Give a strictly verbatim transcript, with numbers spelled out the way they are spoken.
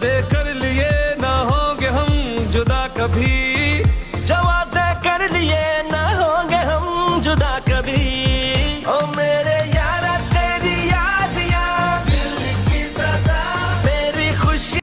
वादे कर लिए ना होंगे हम जुदा कभी, जो वादे कर लिए ना होंगे हम जुदा